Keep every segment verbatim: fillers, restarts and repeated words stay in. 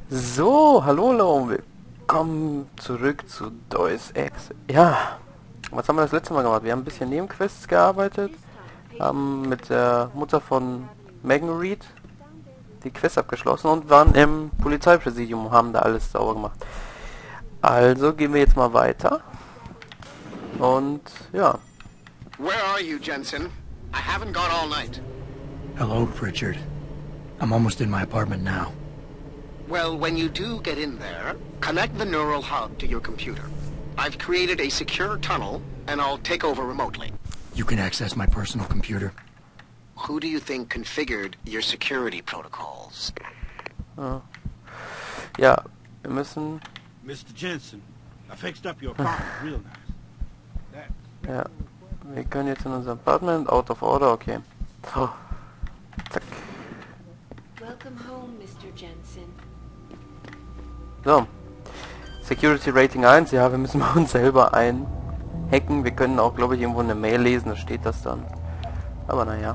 So, hallo und willkommen zurück zu Deus Ex. Ja, was haben wir das letzte Mal gemacht? Wir haben ein bisschen Nebenquests gearbeitet, haben mit der Mutter von Megan Reed die Quest abgeschlossen und waren im Polizeipräsidium und haben da alles sauber gemacht. Also gehen wir jetzt mal weiter. Und ja. Where are you, Jensen? I haven't got all night. Hello, Pritchard. I'm almost in my apartment now. Well, when you do get in there, connect the neural hub to your computer. I've created a secure tunnel, and I'll take over remotely. You can access my personal computer. Who do you think configured your security protocols? Ja, ja wir müssen... Mister Jensen, I fixed up your apartment real nice. That... Ja, wir können jetzt in unser Apartment, out of order, okay. So, zack. Welcome home, Mister Jensen. So, Security Rating eins, ja, wir müssen uns selber einhacken. Wir können auch, glaube ich, irgendwo eine Mail lesen, da steht das dann. Aber naja.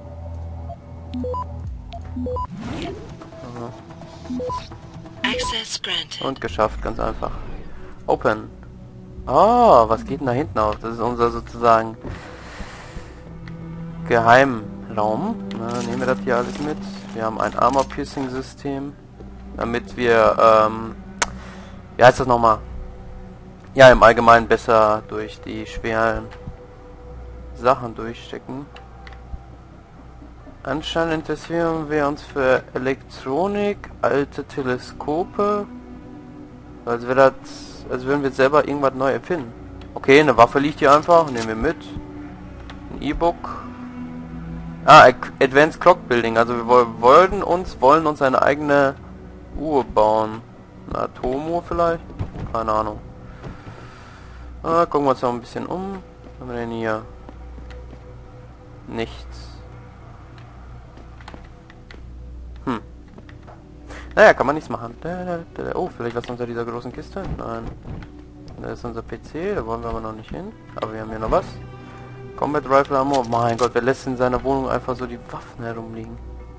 Access granted. Und geschafft, ganz einfach. Open. Oh, was geht denn da hinten auf? Das ist unser sozusagen Geheimraum. Na, nehmen wir das hier alles mit. Wir haben ein Armor-Piercing-System, damit wir, ähm, wie heißt das nochmal? Ja, im Allgemeinen besser durch die schweren Sachen durchstecken. Anscheinend interessieren wir uns für Elektronik, alte Teleskope. Als wäre das, als würden wir selber irgendwas neu erfinden. Okay, eine Waffe liegt hier einfach, nehmen wir mit. Ein E-Book. Ah, Advanced Clock Building. Also wir wollen uns, wollen uns eine eigene Uhr bauen. Eine Atomuhr vielleicht? Keine Ahnung. Ah, gucken wir uns noch ein bisschen um. Was haben wir denn hier? Nichts. Hm. Naja, kann man nichts machen. Oh, vielleicht was unter dieser großen Kiste? Nein. Da ist unser P C, da wollen wir aber noch nicht hin. Aber wir haben hier noch was. Combat Rifle Ammo. Mein Gott, wer lässt in seiner Wohnung einfach so die Waffen herumliegen?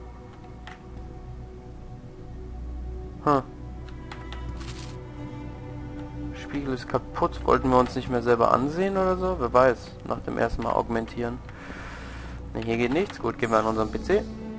Hm. Spiegel ist kaputt. Wollten wir uns nicht mehr selber ansehen oder so? Wer weiß. Nach dem ersten Mal augmentieren. Ne, hier geht nichts. Gut, gehen wir an unseren P C.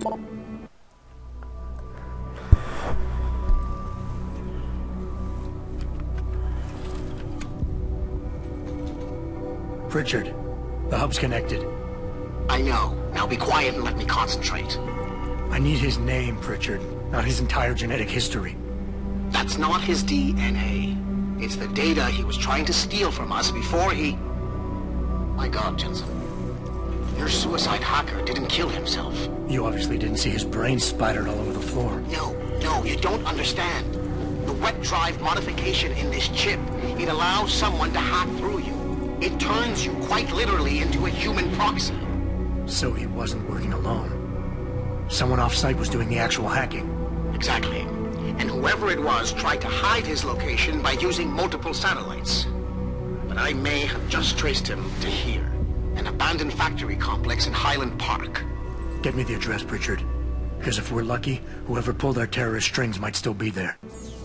Pritchard, the hub's connected. I know. Now be quiet and let me concentrate. I need his name, Pritchard, not his entire genetic history. That's not his D N A. It's the data he was trying to steal from us before he... My God, Jensen. Your suicide hacker didn't kill himself. You obviously didn't see his brain splattered all over the floor. No, no, you don't understand. The wet drive modification in this chip, it allows someone to hack through you. It turns you quite literally into a human proxy. So he wasn't working alone. Someone off-site was doing the actual hacking. Exactly. And whoever it was tried to hide his location by using multiple satellites. But I may have just traced him to here. An abandoned factory complex in Highland Park. Get me the address, Pritchard. Because if we're lucky, whoever pulled our terrorist strings might still be there.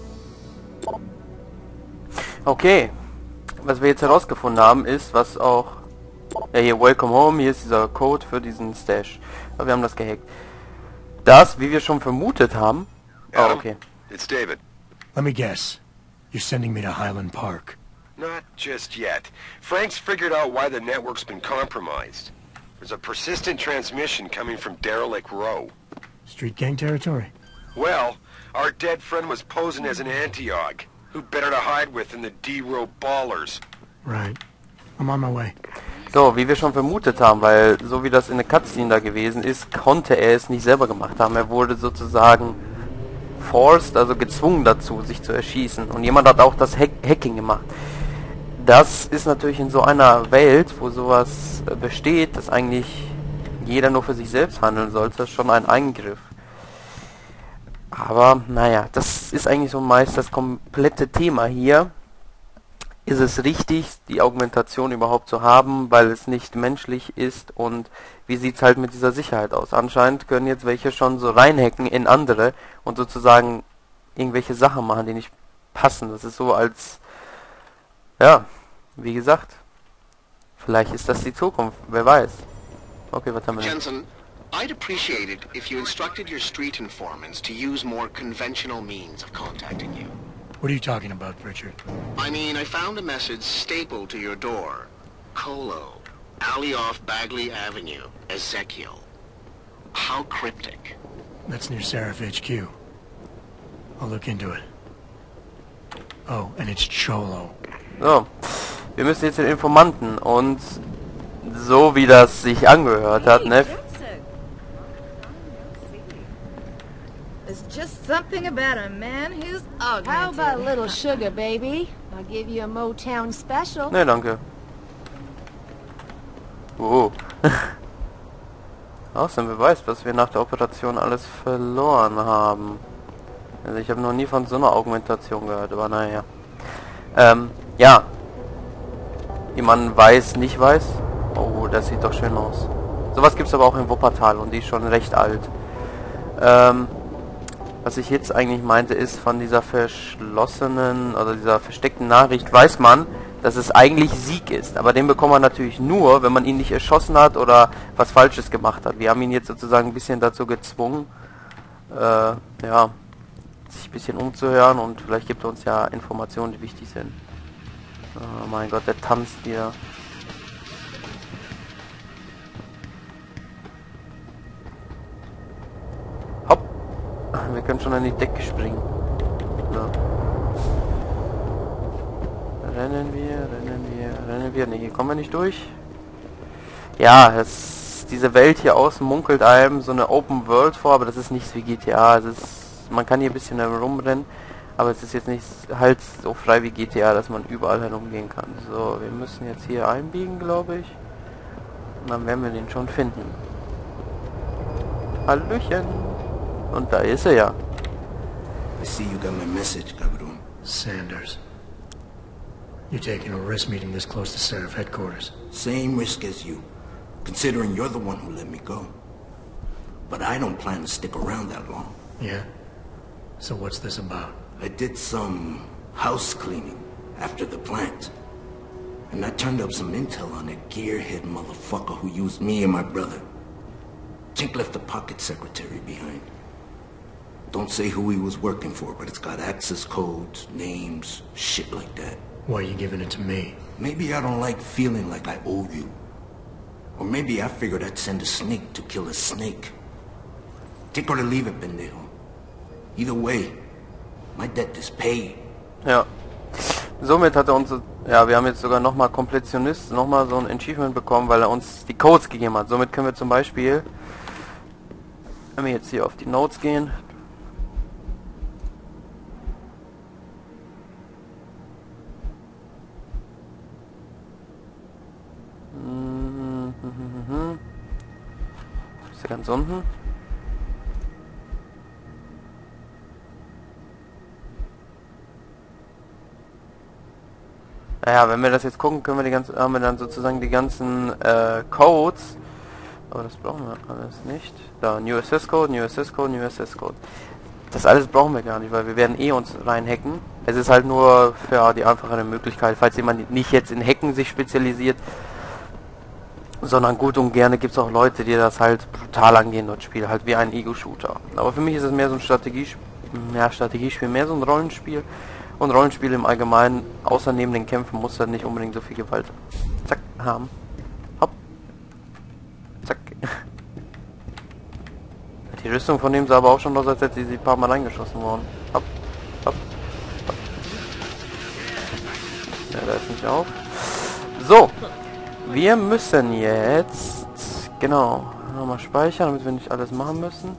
Okay. Was wir jetzt herausgefunden haben, ist, was auch... Ja, hier, Welcome Home, hier ist dieser Code für diesen Stash. Aber wir haben das gehackt. Das, wie wir schon vermutet haben... Oh, okay. It's David. Let me guess. You're sending me to Highland Park. Not just yet. Frank's figured out why the network's been compromised. There's a persistent transmission coming from Derelict Row. Street gang territory? Well, our dead friend was posing as an Antioch. Who better to hide with than the D-Row ballers? Right. I'm on my way. So, wie wir schon vermutet haben, weil so wie das in der Cutscene da gewesen ist, konnte er es nicht selber gemacht haben. Er wurde sozusagen forced, also gezwungen dazu, sich zu erschießen. Und jemand hat auch das Hack Hacking gemacht. Das ist natürlich in so einer Welt, wo sowas besteht, dass eigentlich jeder nur für sich selbst handeln sollte, schon ein Eingriff. Aber, naja, das ist eigentlich so meist das komplette Thema hier. Ist es richtig, die Augmentation überhaupt zu haben, weil es nicht menschlich ist, und wie sieht es halt mit dieser Sicherheit aus? Anscheinend können jetzt welche schon so reinhacken in andere und sozusagen irgendwelche Sachen machen, die nicht passen. Das ist so als, ja, wie gesagt, vielleicht ist das die Zukunft, wer weiß. Okay, was haben wir denn? Jensen, I'd appreciate it if you instructed your street informants to use more conventional means of contacting you. What are you talking about, Richard? I mean, I found a message stapled to your door. Colo, alley off Bagley Avenue, Ezekiel. How cryptic. That's near Seraph H Q. I'll look into it. Oh, and it's Cholo. So, wir müssen jetzt den Informanten und so wie das sich angehört hat, ne? It's just something about a man who's augmented. How about a little sugar, baby? I'll give you a Motown special. Ne, danke. Oh. Außerdem Beweis, was wir nach der Operation alles verloren haben. Also ich habe noch nie von so einer Augmentation gehört, aber naja. Ähm, ja. Wie man weiß, nicht weiß. Oh, das sieht doch schön aus. Sowas gibt es aber auch in Wuppertal und die ist schon recht alt. Ähm, was ich jetzt eigentlich meinte ist, von dieser verschlossenen oder dieser versteckten Nachricht weiß man, dass es eigentlich Sieg ist. Aber den bekommt man natürlich nur, wenn man ihn nicht erschossen hat oder was Falsches gemacht hat. Wir haben ihn jetzt sozusagen ein bisschen dazu gezwungen, äh, ja, sich ein bisschen umzuhören und vielleicht gibt er uns ja Informationen, die wichtig sind. Oh mein Gott, der tanzt wieder. Hopp! Wir können schon an die Decke springen. So. Rennen wir, rennen wir, rennen wir. Ne, hier kommen wir nicht durch. Ja, es, diese Welt hier außen munkelt einem so eine Open World vor, aber das ist nichts wie G T A. Es ist, man kann hier ein bisschen herumrennen, aber es ist jetzt nicht halt so frei wie G T A, dass man überall herumgehen kann. So, wir müssen jetzt hier einbiegen, glaube ich. Und dann werden wir den schon finden. Hallöchen! Und da ist er ja. I see you got my message, Gabriel. Sanders. You're taking a risk meeting this close to Seraph headquarters. Same risk as you, considering you're the one who let me go. But I don't plan to stick around that long. Yeah? So what's this about? I did some house cleaning after the plant. And I turned up some intel on that gearhead motherfucker who used me and my brother. Chink left a pocket secretary behind. Don't say who he was working for, but it's got access codes, names, shit like that. Why are you giving it to me? Maybe I don't like feeling like I owe you. Or maybe I figured I'd send a snake to kill a snake. Take or to leave it, pendejo. Either way, my debt is paid. Ja. Somit hat er uns, ja, wir haben jetzt sogar nochmal Kompletionist, nochmal so ein Achievement bekommen, weil er uns die Codes gegeben hat. Somit können wir zum Beispiel, wenn wir jetzt hier auf die Notes gehen, ist ja ganz unten. Naja, wenn wir das jetzt gucken, können wir die ganzen, haben wir dann sozusagen die ganzen äh, Codes. Aber das brauchen wir alles nicht. Da, New Access Code, New Access Code, New Access Code. Das alles brauchen wir gar nicht, weil wir werden eh uns reinhacken. Es ist halt nur für die einfachere Möglichkeit, falls jemand nicht jetzt in Hacken sich spezialisiert, sondern gut und gerne gibt es auch Leute, die das halt brutal angehen, dort Spiel, halt wie ein Ego-Shooter. Aber für mich ist es mehr so ein Strategiespiel, ja, Strategiespiel, mehr so ein Rollenspiel. Und Rollenspiel im Allgemeinen, außer neben den Kämpfen, muss dann nicht unbedingt so viel Gewalt, zack, haben. Hopp. Zack. Die Rüstung von dem sah aber auch schon aus, als hätte sie ein paar Mal eingeschossen worden. Hopp. Hopp. Hopp. Ja, da ist nicht auf. So. Wir müssen jetzt, genau, nochmal speichern, damit wir nicht alles machen müssen.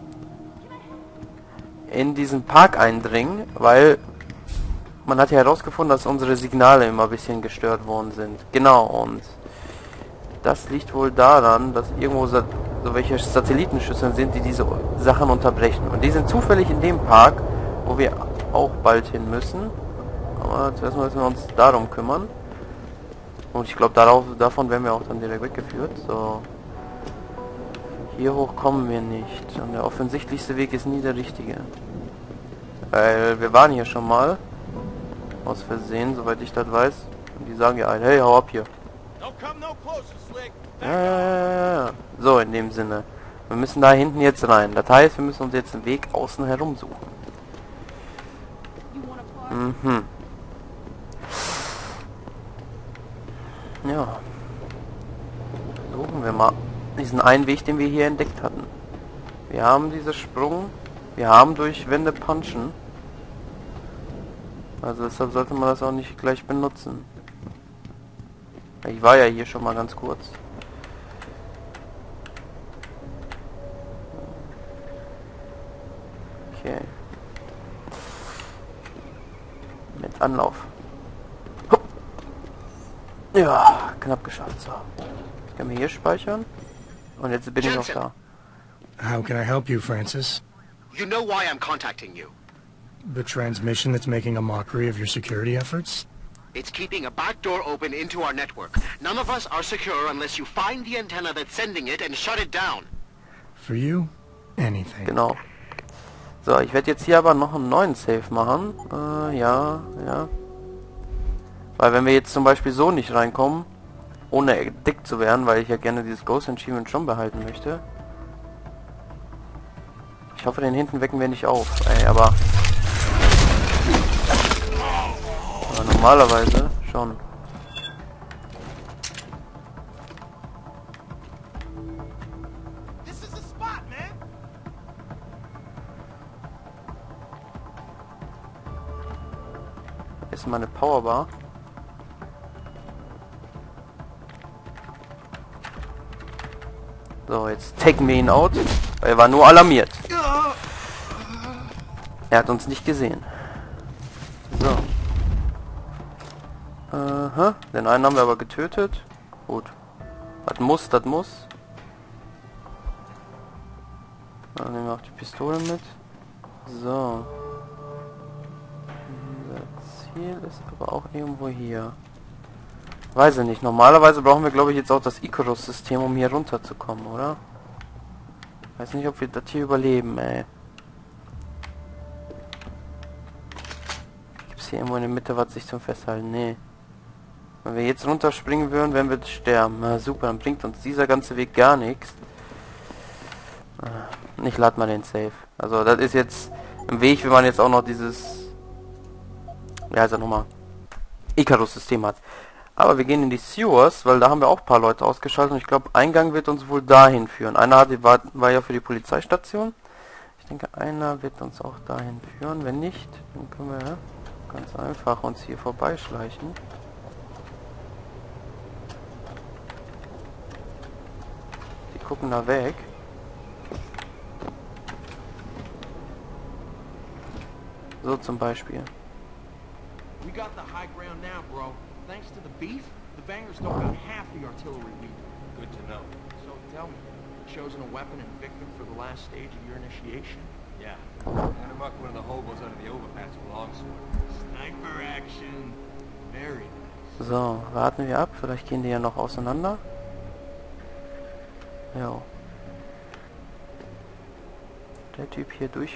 In diesen Park eindringen, weil man hat ja herausgefunden, dass unsere Signale immer ein bisschen gestört worden sind. Genau, und das liegt wohl daran, dass irgendwo so welche Satellitenschüsseln sind, die diese Sachen unterbrechen. Und die sind zufällig in dem Park, wo wir auch bald hin müssen. Aber zuerst müssen wir uns darum kümmern. Und ich glaube, darauf davon werden wir auch dann direkt weggeführt. So. Hier hoch kommen wir nicht. Und der offensichtlichste Weg ist nie der richtige. Weil wir waren hier schon mal. Aus Versehen, soweit ich das weiß. Und die sagen ja ein, hey, hau ab hier. Ja, ja, ja, ja. So, in dem Sinne. Wir müssen da hinten jetzt rein. Das heißt, wir müssen uns jetzt einen Weg außen herum suchen. Mhm. Ja. Suchen wir mal diesen einen Weg, den wir hier entdeckt hatten. Wir haben diesen Sprung. Wir haben durch Wände punchen. Also deshalb sollte man das auch nicht gleich benutzen. Ich war ja hier schon mal ganz kurz. Okay. Mit Anlauf. Hup. Ja, knapp geschafft. So. Ich kann mir hier speichern. Und jetzt bin ich noch da. How can I help you, Francis? You know why I'm contacting you. The transmission that's making a mockery of your security efforts? It's keeping a back door open into our network. None of us are secure unless you find the antenna that's sending it and shut it down. For you, anything. Genau. So, ich werde jetzt hier aber noch einen neuen Safe machen. Äh, ja, ja. Weil wenn wir jetzt zum Beispiel so nicht reinkommen, ohne entdeckt zu werden, weil ich ja gerne dieses Ghost Achievement schon behalten möchte. Ich hoffe, den hinten wecken wir nicht auf. Ey, aber... aber normalerweise schon. Ist mal eine Powerbar. So, jetzt taken wir ihn out. Weil er war nur alarmiert. Er hat uns nicht gesehen. So. Aha. Den einen haben wir aber getötet. Gut. Das muss, das muss. Dann nehmen wir auch die Pistole mit. So. Unser Ziel ist aber auch irgendwo hier. Weiß ich nicht. Normalerweise brauchen wir, glaube ich, jetzt auch das Icarus-System, um hier runterzukommen, oder? Weiß nicht, ob wir das hier überleben, ey. Gibt's hier irgendwo in der Mitte was sich zum Festhalten? Nee. Wenn wir jetzt runterspringen würden, werden wir sterben. Na super, dann bringt uns dieser ganze Weg gar nichts. Ich lade mal den Safe. Also das ist jetzt im Weg, wenn man jetzt auch noch dieses... Wie heißt er nochmal? Icarus-System hat. Aber wir gehen in die Sewers, weil da haben wir auch ein paar Leute ausgeschaltet und ich glaube, Eingang wird uns wohl dahin führen. Einer hat, war, war ja für die Polizeistation. Ich denke, einer wird uns auch dahin führen. Wenn nicht, dann können wir ja ganz einfach uns hier vorbeischleichen. Die gucken da weg. So zum Beispiel. We got the high ground now, bro. Thanks to the beef, the bangers don't got half the artillery we do. Good to know. So tell me, chosen a weapon and victim for the last stage of your initiation? Yeah. Had him up one of the hobos under the overpass with a longsword. Sniper action. Very nice. So, warten wir ab. Vielleicht gehen die ja noch auseinander. Jo. Der Typ hier durch.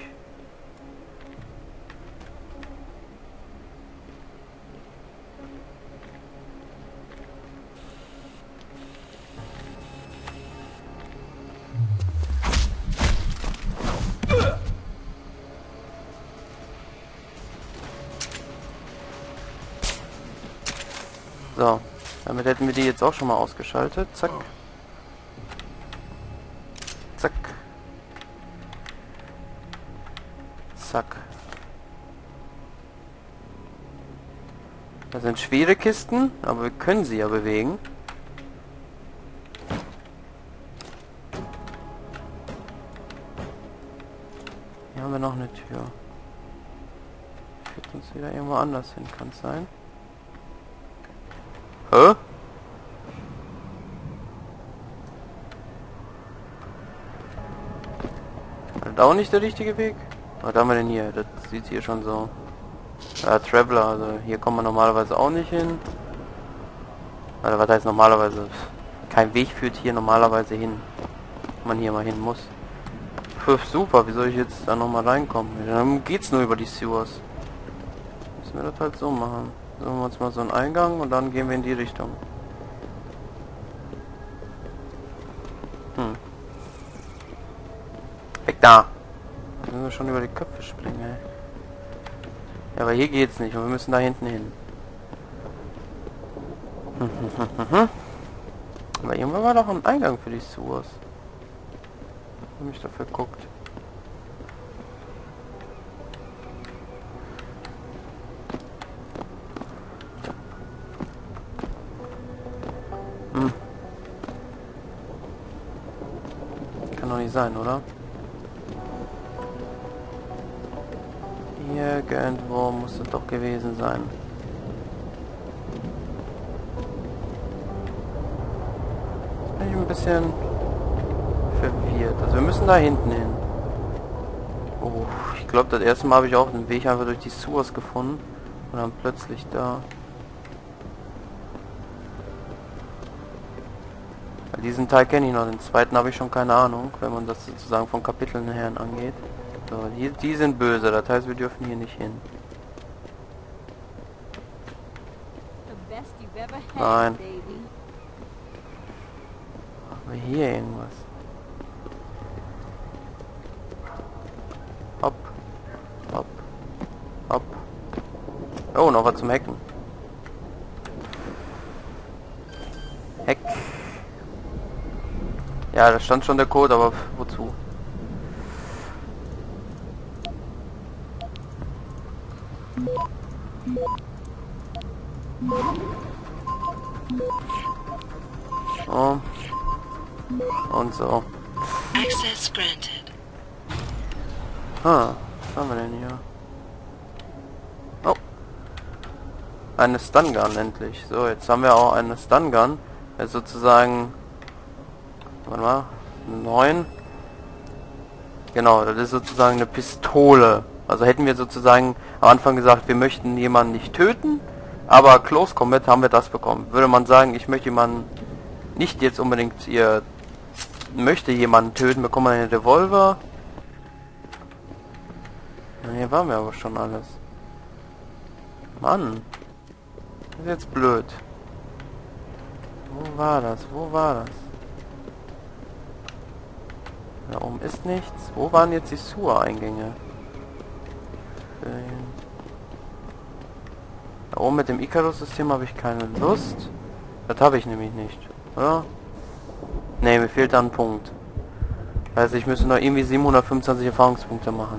So, damit hätten wir die jetzt auch schon mal ausgeschaltet. Zack. Zack. Zack. Das sind schwere Kisten, aber wir können sie ja bewegen. Hier haben wir noch eine Tür. Führt uns wieder irgendwo anders hin, kann es sein? Hä? Das auch nicht der richtige Weg? Was haben wir denn hier? Das sieht hier schon so... Ja, Traveler, also hier kommt man normalerweise auch nicht hin. Oder was heißt normalerweise? Kein Weg führt hier normalerweise hin. Wo man hier mal hin muss. Pff, super, wie soll ich jetzt da nochmal reinkommen? Dann geht's nur über die Sewers. Müssen wir das halt so machen. Suchen wir uns mal so einen Eingang und dann gehen wir in die Richtung. Hm. Weg da! Da müssen wir schon über die Köpfe springen, ey. Ja, aber hier geht's nicht und wir müssen da hinten hin. Aber irgendwann war doch ein Eingang für die Sewers. Ich hab mich dafür guckt. Hm. Kann doch nicht sein, oder? Irgendwo muss es doch gewesen sein. Jetzt bin ich ein bisschen verwirrt. Also wir müssen da hinten hin. Oh, ich glaube, das erste Mal habe ich auch den Weg einfach durch die Sewers gefunden. Und dann plötzlich da. Weil diesen Teil kenne ich noch. Den zweiten habe ich schon keine Ahnung, wenn man das sozusagen von Kapiteln her angeht. So, die, die sind böse, das heißt, wir dürfen hier nicht hin. Nein. Haben wir hier irgendwas? Hopp. Hopp. Hopp. Oh, noch was zum Hacken. Hack. Ja, da stand schon der Code, aber wozu? Oh. Und so. Access granted. Ah, was haben wir denn hier? Oh. Eine Stun Gun endlich. So, jetzt haben wir auch eine Stun Gun. Also sozusagen. Warte mal. neun. Genau, das ist sozusagen eine Pistole. Also hätten wir sozusagen am Anfang gesagt, wir möchten jemanden nicht töten, aber Close Combat haben wir das bekommen. Würde man sagen, ich möchte jemanden nicht jetzt unbedingt ihr möchte jemanden töten, bekommt man einen Revolver. Ja, hier waren wir aber schon alles. Mann. Das ist jetzt blöd. Wo war das? Wo war das? Da oben ist nichts. Wo waren jetzt die Sewer-Eingänge? Da oben mit dem Icarus-System habe ich keine Lust. Das habe ich nämlich nicht, oder? Ne, mir fehlt da ein Punkt. Also ich müsste noch irgendwie siebenhundertfünfundzwanzig Erfahrungspunkte machen.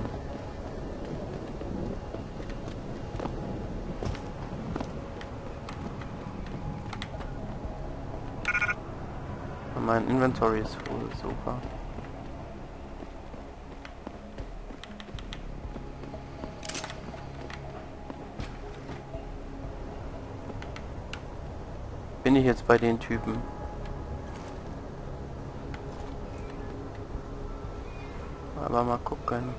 Und mein Inventory ist voll, super. Bin ich jetzt bei den Typen? Aber mal gucken.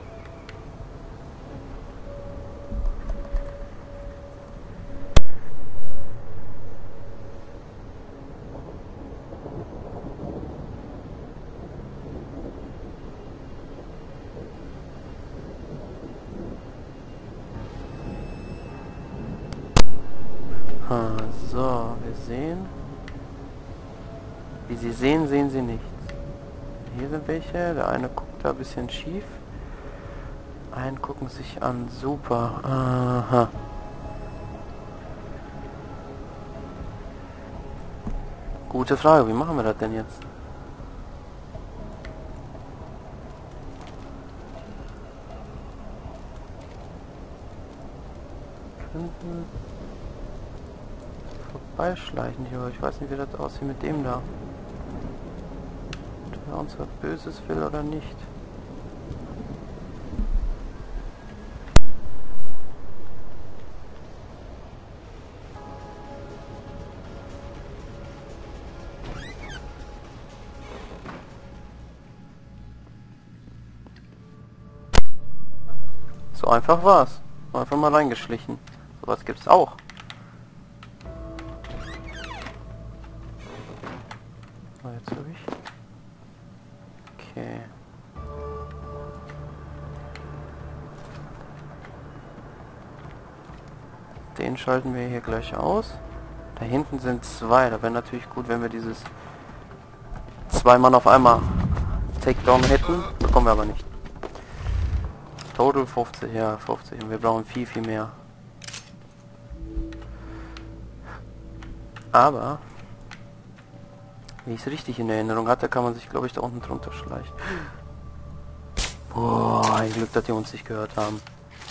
So, wir sehen. Wie Sie sehen, sehen Sie nichts. Hier sind welche. Der eine guckt da ein bisschen schief. Einen gucken sich an. Super. Aha. Gute Frage. Wie machen wir das denn jetzt? Könnten vorbeischleichen hier, aber ich weiß nicht, wie das aussieht mit dem da. Ob der uns was Böses will oder nicht. So einfach war's. Einfach mal reingeschlichen. Sowas gibt's auch. So, jetzt habe ich. Okay. Den schalten wir hier gleich aus. Da hinten sind zwei. Da wäre natürlich gut, wenn wir dieses zwei Mann auf einmal Takedown hätten. Bekommen wir aber nicht. Total fünfzig, ja, fünfzig. Und wir brauchen viel, viel mehr. Aber, wie ich es richtig in Erinnerung hatte, kann man sich, glaube ich, da unten drunter schleichen. Boah, ein Glück, dass die uns nicht gehört haben.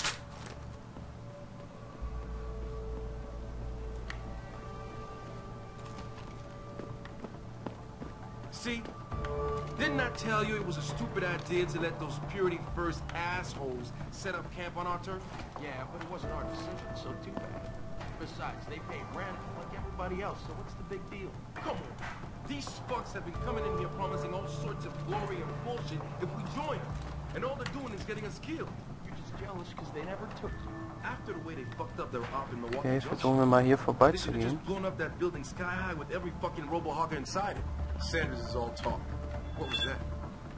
See? Didn't I tell you it was a stupid idea to let those Purity First assholes set up camp on our turf? Yeah, but it wasn't our decision, so too bad. Besides, they pay rent like everybody else, so what's the big deal? Come on. These fucks have been coming in here promising all sorts of glory and bullshit if we join them. And all they're doing is getting us killed. You're just jealous because they never took you. After the way they fucked up their op in Milwaukee. Okay, jetzt versuchen wir mal hier vorbei zu gehen. Just blown up that building sky high with every fucking robo-hogger inside it. Sanders is all talk. What was that?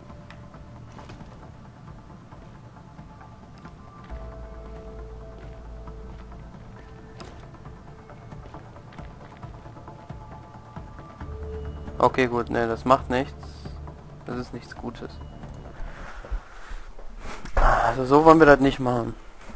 Okay, gut, ne, das macht nichts. Das ist nichts Gutes. Also so wollen wir das nicht machen.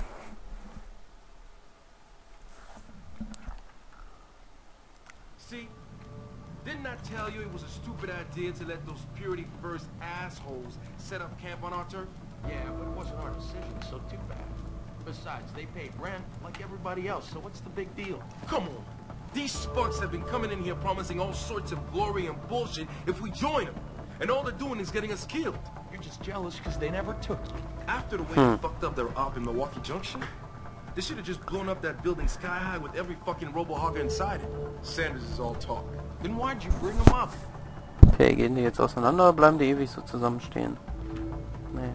See, didn't I tell you it was a stupid idea to let those Purity First assholes set up camp on our turf? Yeah, but it wasn't our decision, so too bad. Besides, they paid rent like everybody else, so what's the big deal? Come on. These fucks have been coming in here promising all sorts of glory and bullshit if we join them. And all they're doing is getting us killed. You're just jealous because they never took you. After the way Hmm. they fucked up their op in Milwaukee Junction, they should have just blown up that building sky high with every fucking robo-hogger inside it. Sanders is all talk. Then why'd you bring them up? Okay, gehen die jetzt auseinander oder bleiben die ewig so zusammenstehen? Nee.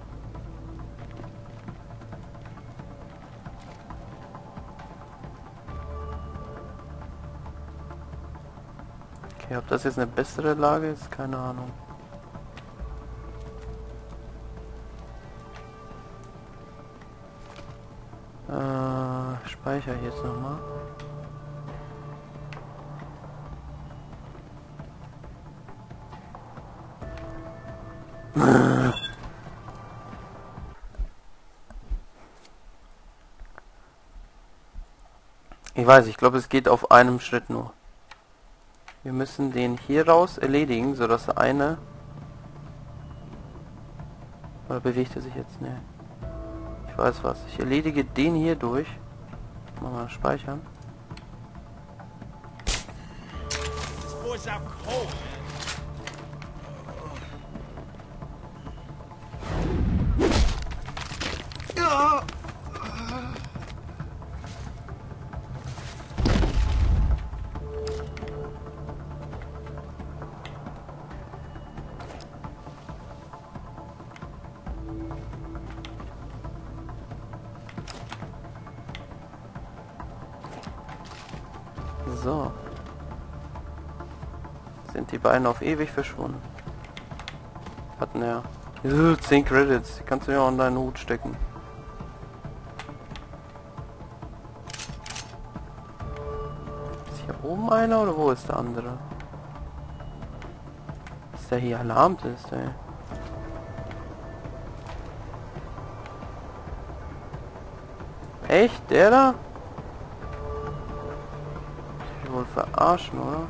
Okay, ob das jetzt eine bessere Lage ist, keine Ahnung. Äh, speichere ich jetzt nochmal. Ich weiß, ich glaube, es geht auf einem Schritt nur. Wir müssen den hier raus erledigen, sodass der eine... Oder bewegt er sich jetzt? Ne. Ich weiß was. Ich erledige den hier durch. Mal speichern. This boy's out cold, man. So. Sind die beiden auf ewig verschwunden. Hatten ja zehn Credits. Die kannst du ja in deinen Hut stecken. Ist hier oben einer oder wo ist der andere? Dass der hier alarmt ist, ey. Echt? Der da? Wohl verarschen, oder?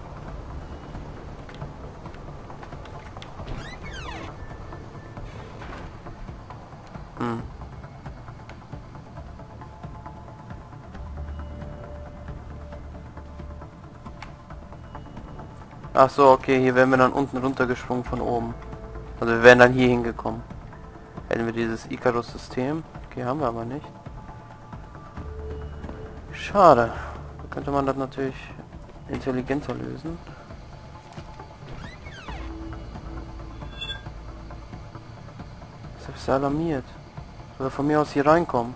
Hm. Ach so, okay, hier wären wir dann unten runtergesprungen von oben. Also wir wären dann hier hingekommen. Hätten wir dieses Icarus-System. Okay, haben wir aber nicht. Schade. Da könnte man das natürlich intelligenter lösen. Deshalb ist er alarmiert. Soll er von mir aus hier reinkommen?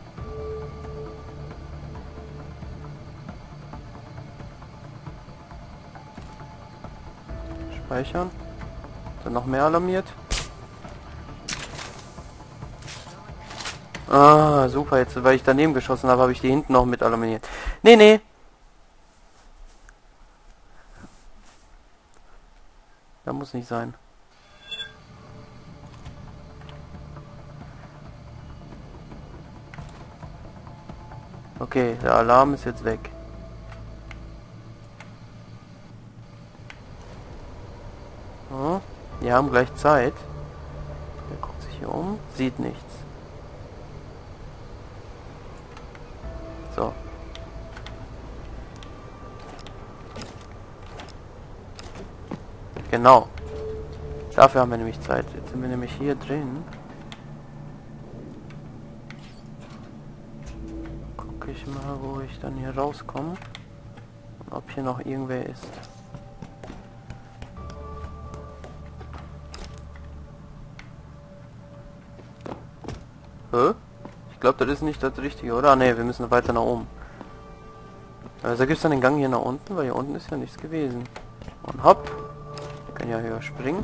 Speichern. Dann noch mehr alarmiert. Ah, super, jetzt, weil ich daneben geschossen habe, habe ich die hinten noch mit aluminiert. Nee, nee. Da muss nicht sein. Okay, der Alarm ist jetzt weg. Oh, wir haben gleich Zeit. Der guckt sich hier um, sieht nichts. So. Genau. Dafür haben wir nämlich Zeit. Jetzt sind wir nämlich hier drin. Gucke ich mal, wo ich dann hier rauskomme. Und ob hier noch irgendwer ist. Hä? Ich glaube, das ist nicht das Richtige, oder? Ne, wir müssen weiter nach oben. Also gibt es dann den Gang hier nach unten, weil hier unten ist ja nichts gewesen. Und hopp. Wir können ja höher springen.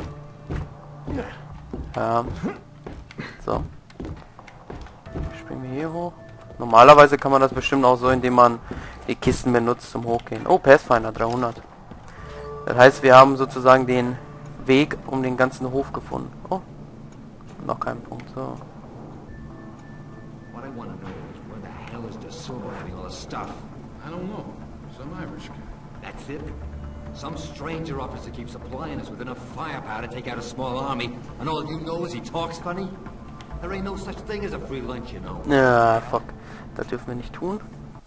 Ja. So. Springen wir hier hoch. Normalerweise kann man das bestimmt auch so, indem man die Kisten benutzt zum Hochgehen. Oh, Pathfinder dreihundert. Das heißt, wir haben sozusagen den Weg um den ganzen Hof gefunden. Oh. Noch kein Punkt. So. What I want to know is where the hell is De Silva having all this stuff? I don't know. Some Irish guy. That's it? Some stranger officer keeps supplying us with enough firepower to take out a small army, and all you know is he talks funny? There ain't no such thing as a free lunch, you know. Ja, fuck. Das dürfen wir nicht tun.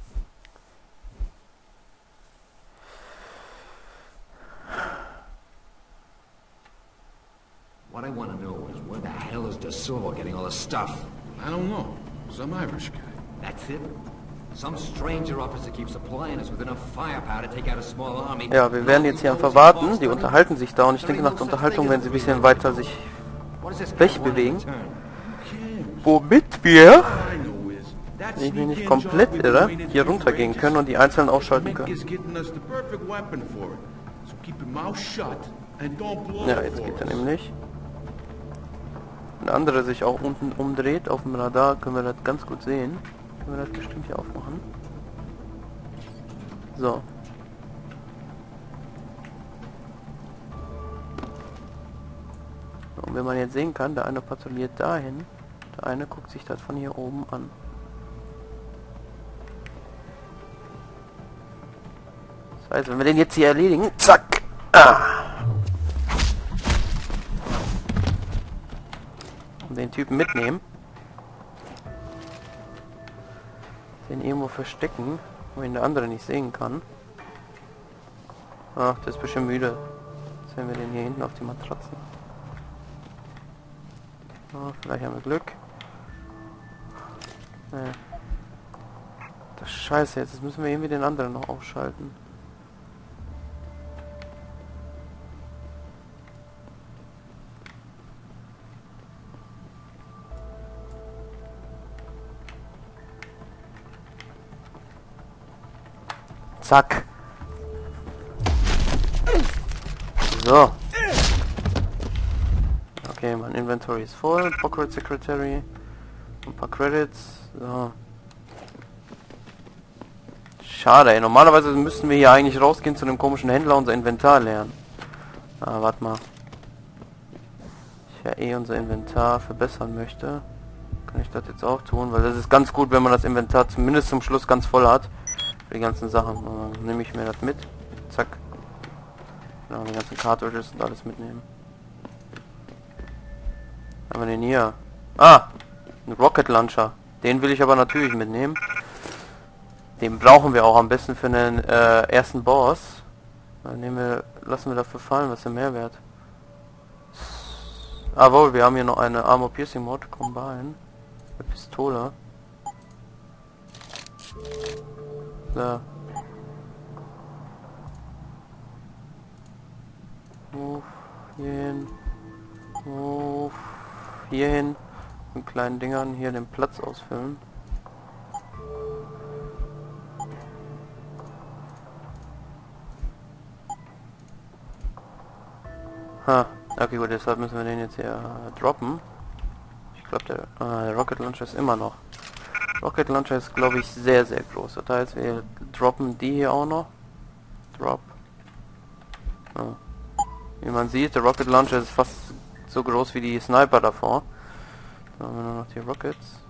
What I want to know is where the hell is De Silva getting all this stuff? I don't know. Some Irish guy. That's it? Some stranger officer keeps supplying us with enough firepower to take out a small army. Ja, wir werden jetzt hier einfach warten. Die unterhalten sich da und ich denke, nach der Unterhaltung werden sie ein bisschen weiter sich wegbewegen. Womit wir, wenn ich mich nicht komplett irre, hier runtergehen können und die einzeln ausschalten können. Ja, jetzt geht er nämlich. Wenn der andere sich auch unten umdreht auf dem Radar, können wir das ganz gut sehen. Können wir das bestimmt hier aufmachen. So. Und wenn man jetzt sehen kann, der eine patrouilliert dahin, der eine guckt sich das von hier oben an. Das heißt, wenn wir den jetzt hier erledigen, zack! Ah. Und den Typen mitnehmen. Den irgendwo verstecken, wo ihn der andere nicht sehen kann. Ach, der ist bestimmt müde. Jetzt sehen wir den hier hinten auf die Matratzen. Oh, vielleicht haben wir Glück. Nee. Das ist scheiße, jetzt müssen wir irgendwie den anderen noch ausschalten. Zack. So. Okay, mein Inventory ist voll. Pocket Secretary. Ein paar Credits. So. Schade, ey. Normalerweise müssten wir hier eigentlich rausgehen zu dem komischen Händler unser Inventar leeren. Ah, warte mal. Ich ja eh unser Inventar verbessern möchte. Kann ich das jetzt auch tun, weil das ist ganz gut, wenn man das Inventar zumindest zum Schluss ganz voll hat. Die ganzen Sachen. Äh, nehme ich mir das mit. Zack. Genau, die ganzen Cartridges und alles mitnehmen. Haben wir den hier? Ah! Ein Rocket Launcher. Den will ich aber natürlich mitnehmen. Den brauchen wir auch am besten für den äh, ersten Boss. Dann nehmen wir, lassen wir dafür fallen, was ist der Mehrwert? Ah wohl, wir haben hier noch eine Armor Piercing Mod Combine. Eine Pistole. So. Move hierhin. Move hierhin. Mit kleinen Dingern hier den Platz ausfüllen. Ha. Okay, gut, deshalb müssen wir den jetzt hier droppen. Ich glaube, der, äh, der Rocket Launcher ist immer noch. Rocket Launcher ist, glaube ich, sehr, sehr groß. Das heißt, wir droppen die hier auch noch. Drop. Ja. Wie man sieht, der Rocket Launcher ist fast so groß wie die Sniper davor. Dann haben wir nur noch die Rockets.